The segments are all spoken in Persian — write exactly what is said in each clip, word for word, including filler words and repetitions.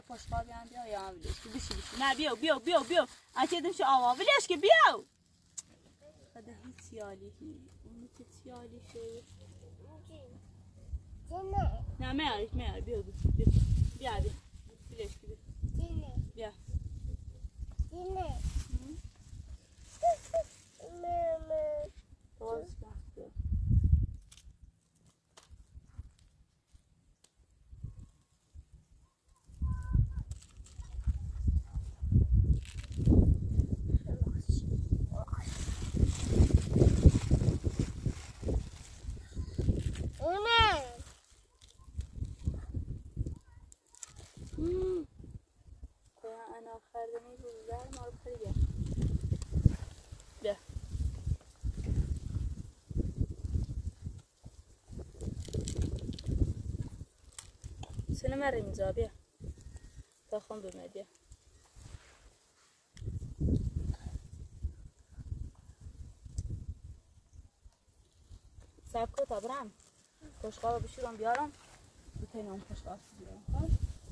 خوشحال بیان بیا یا ولش که بشی بشی نه بیا بیا بیا بیا اگه دمش آوا ولش که بیا خدا هیچ سیالی اون چه سیالی شد نه نه میاری میاری بیا بیا بیا بیا ولش که بیا بیا نه ماما باز بیا انا خردنی روزدار ما رو خریده بیا سنه مره میزا بیا تا خون بمه بیا سب که تا برم کشقا رو بشیرم بیارم بتینه اون کشقا بیارم خواهد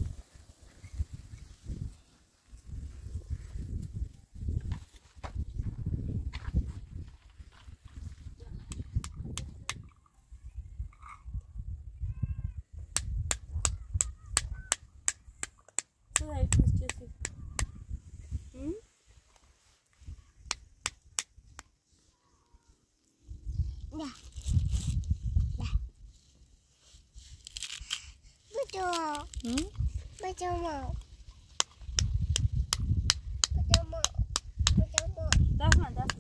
Hmm? Macam mau. Macam mau. Macam mau. Dah man, dah.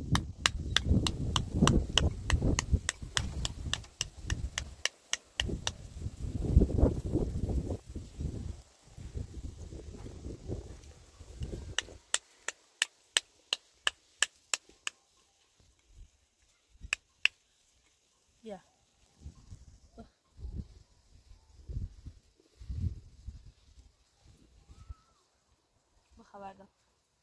Ya. خبر داد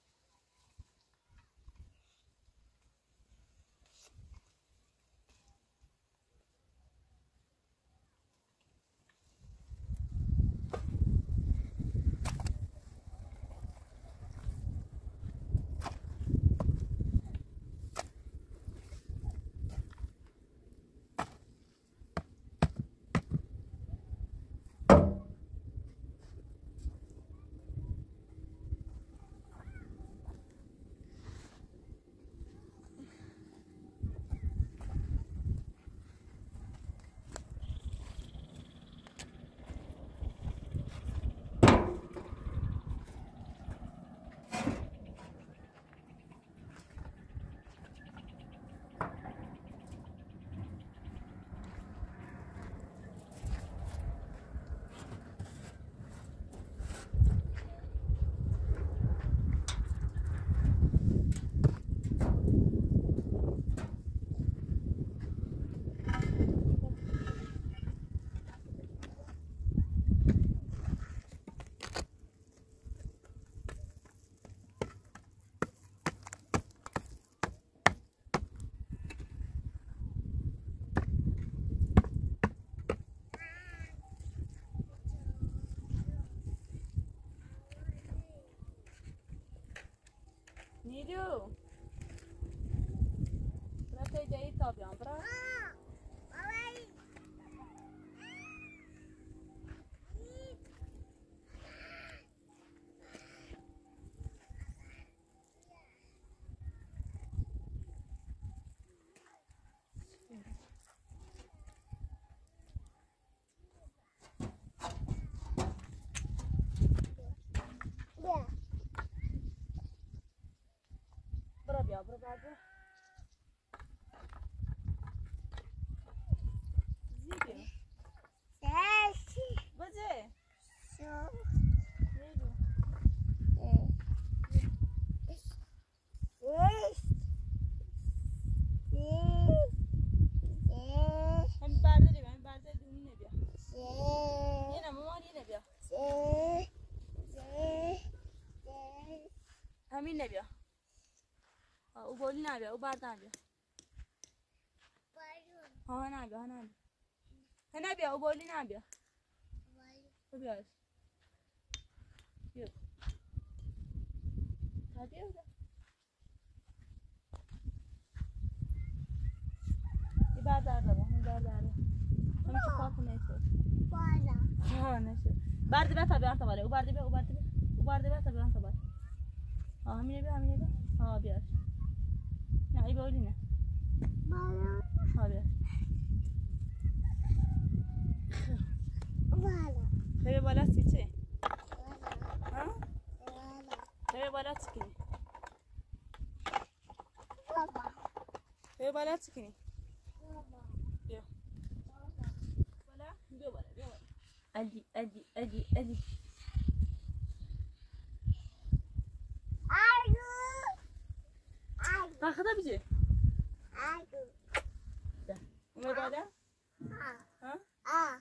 Nidu, berapa jadi top yang berapa? Berapa berapa? Zero. Sesi. Baca. So. Zero. Eh. Yes. Yes. Yes. Hem perde de hem perde de ne diyor? Yes. Yine mama ne diyor? Yes. Yes. Hemin ne diyor? او بولی نبیا او برد نبیا ها نبیا ها نبیا ها نبیا او بولی نبیا او بیاش بیا تا بیا بیا ای بردار بابا این بردار همین چه کار کنه تو بالا ها نشه برده بیا تا بیان تا بالا او برده بیا او برده بیا او برده بیا تا بیان تا بالا ها همینه بیا همینه بیا ها بیا نه ای باولی نه بالا ها بیا بالا خیلی بالا سی چه ها خیلی بالا چکنی بابا خیلی بالا چکنی بیا بالا بیا بالا بیا بالا ادی ادی ادی ادی ها خدا بیجه اومد بالا ها ها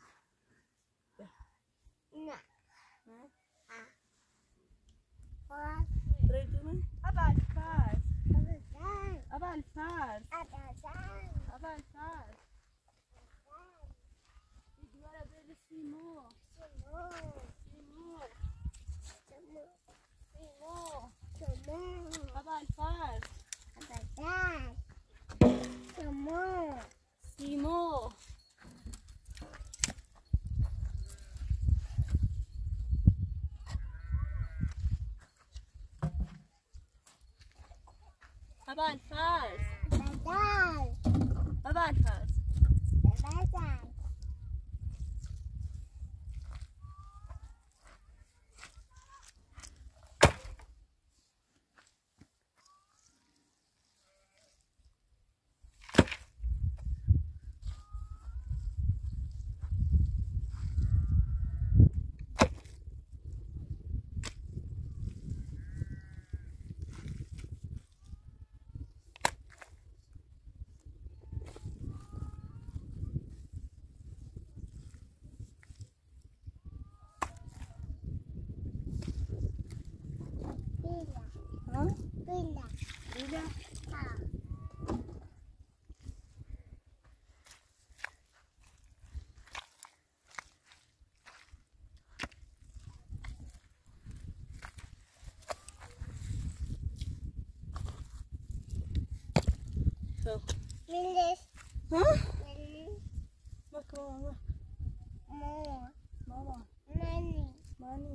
نه نه تريدون أبا الفاس أبا الفاس أبا الفاس يدور بين سيمو سيمو سيمو سيمو سيمو أبا الفاس أبا الفاس سيمو سيمو أبا الفاس أبا الفاس Bila. Bila. Ha. So. Milis. Huh? Milis. Look, look. More. Mama. Money. Money.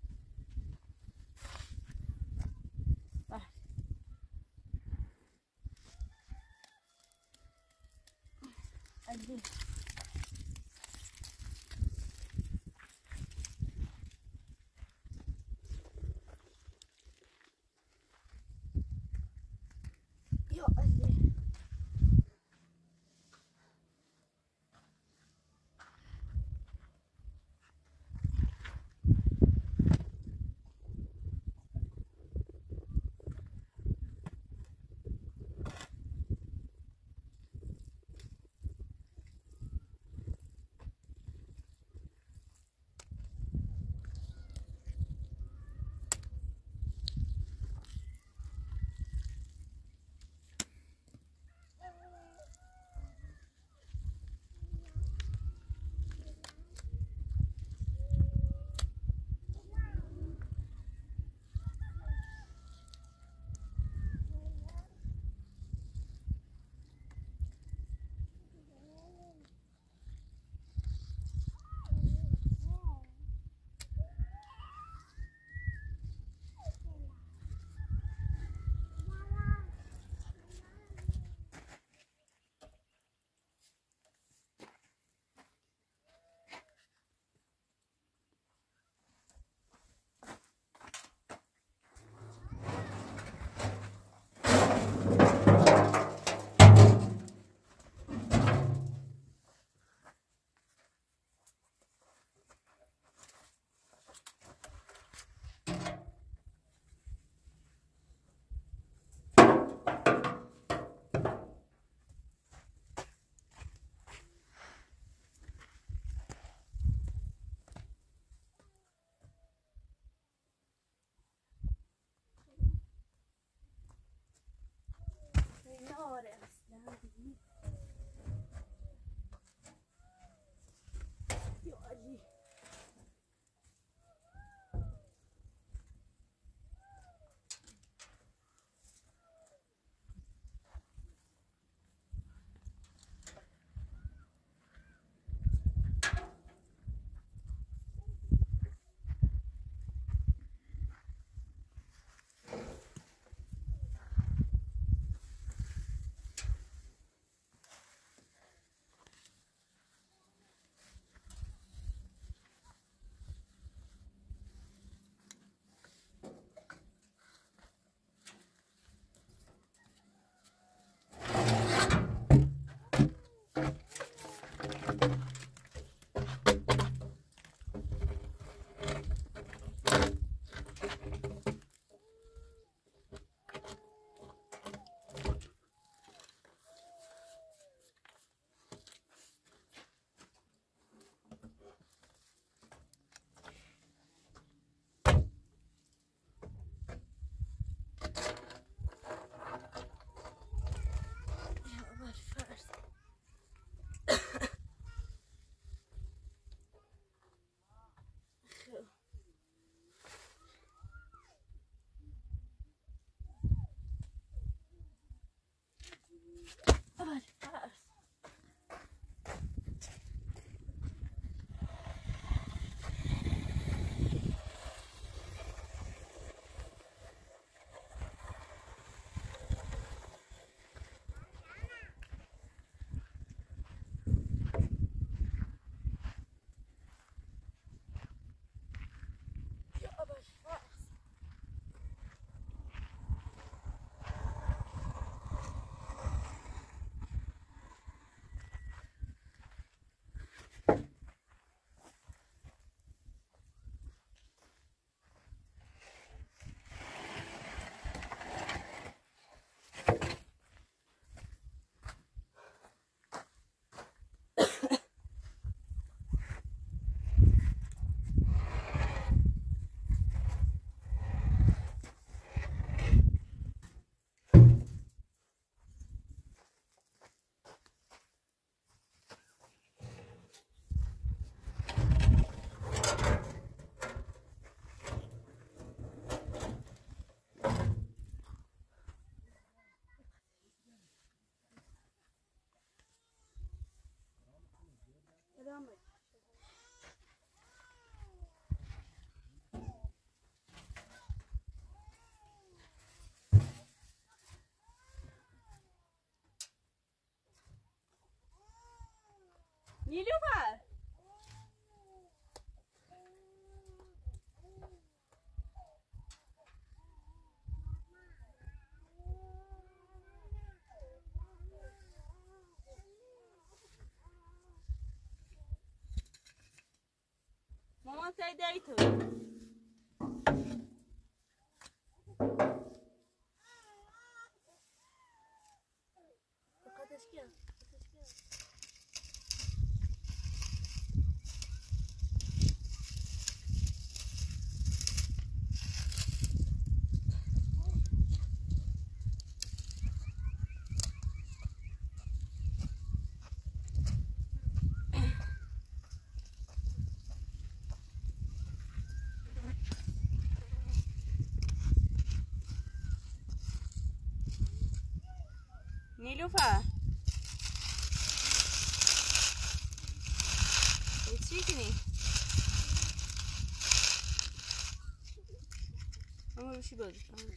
أدي يا أدي نیلوفر مامان say day تو قدش کیا نیلوفر چی کنی؟ اما بشی بازی کنم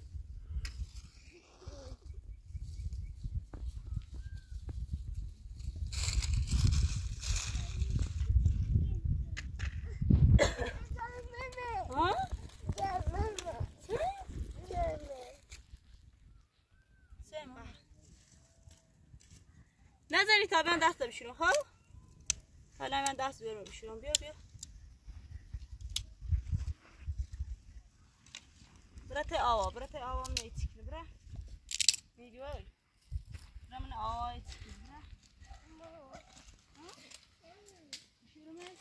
نذاری تا من دست بشورم خب حالا من دست بیارم بشورم بیا بیا برات آوا برات آوا من ایتیکل برا میگوی برا من آوا ایتیکل برا بشورم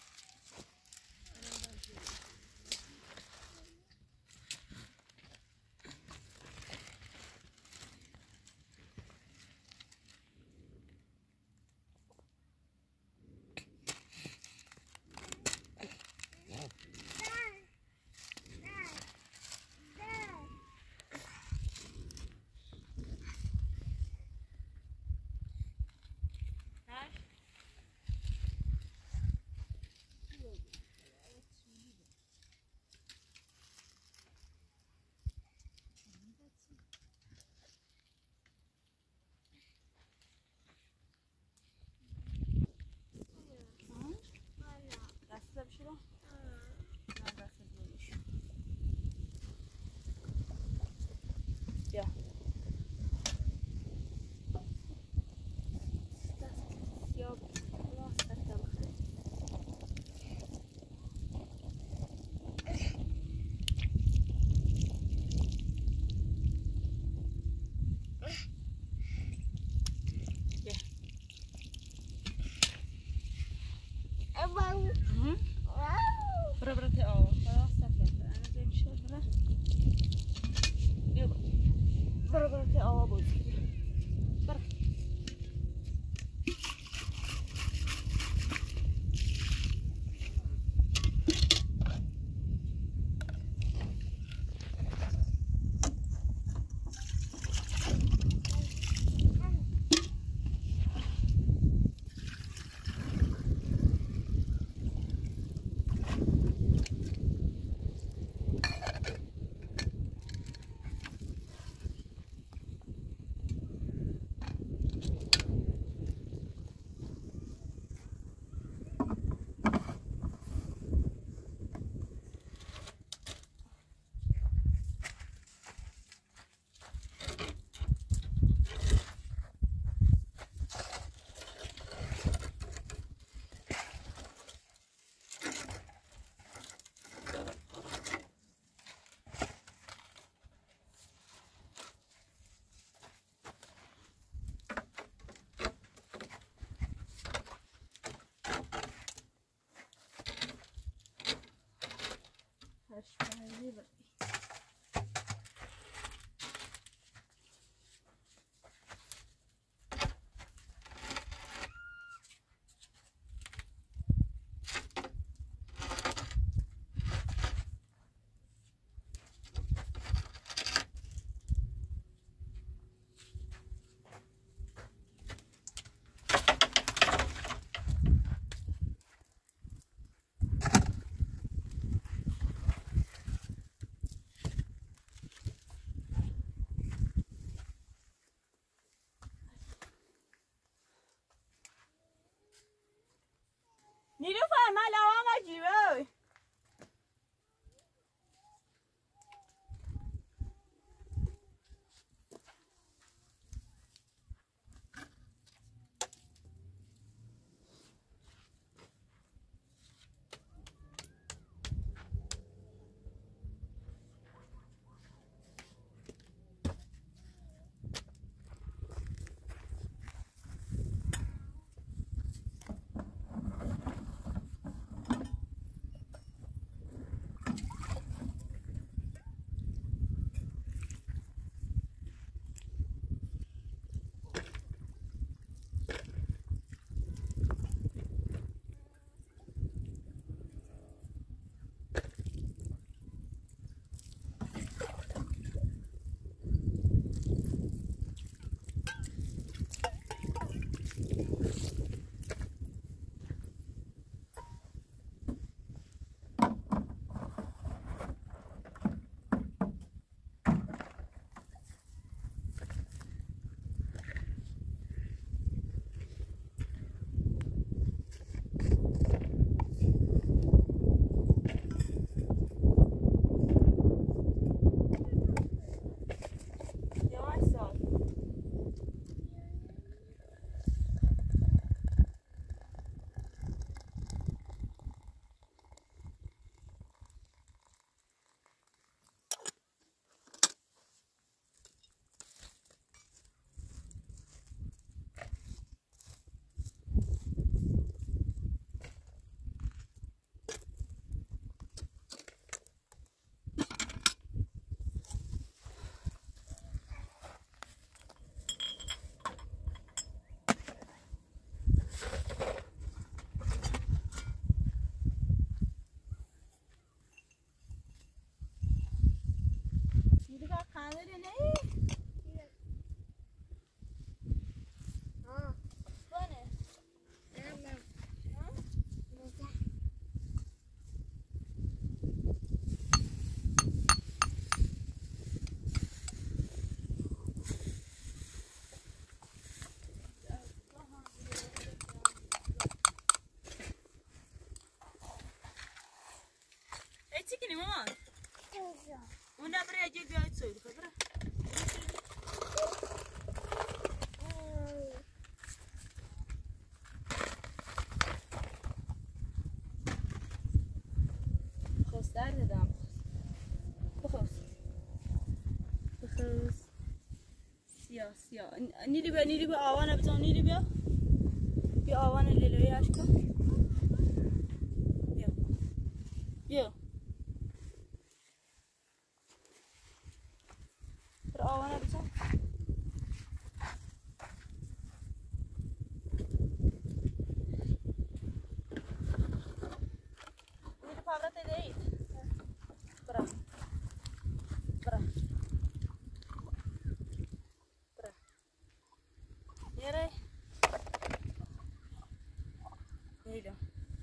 عجیبه. Chicken, mama. Una breja de oito soiro, tá bra? Gostar de dam. Bخص. بخص. سیاه سیاه. نیلی بیا نیلی بیا آوانه بزن نیلی بیا. بیا آوانه لیلوی اشکا. بیا. بیا. آوانه بزن. نیلی پاورت دهید. برا. برا. برا. یاره. نیلی.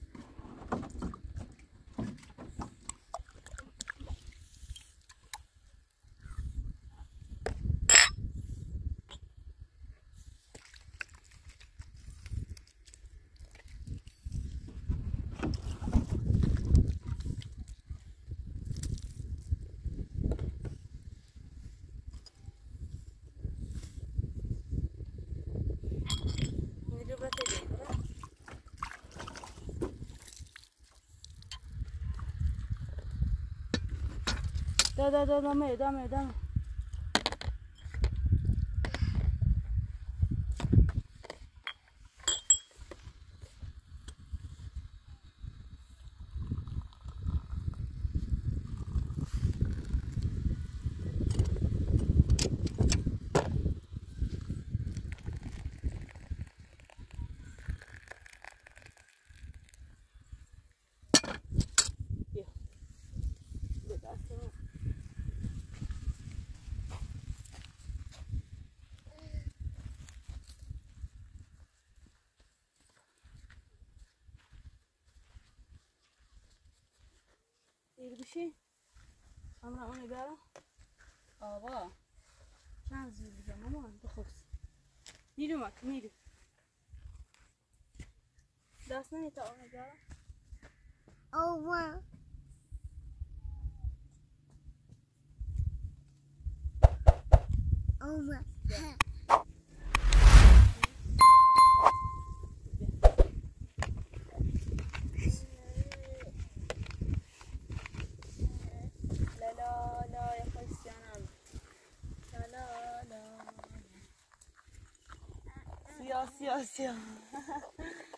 Da da da dame dame dame. دیر بشی امرا اونی برم آبا چند زیر بگم مامان بخوست نیرو مک نیرو دست نمی تا اونی برم over. Over. لا لا لا يا خوشيانم لا لا لا سیا سیا سیا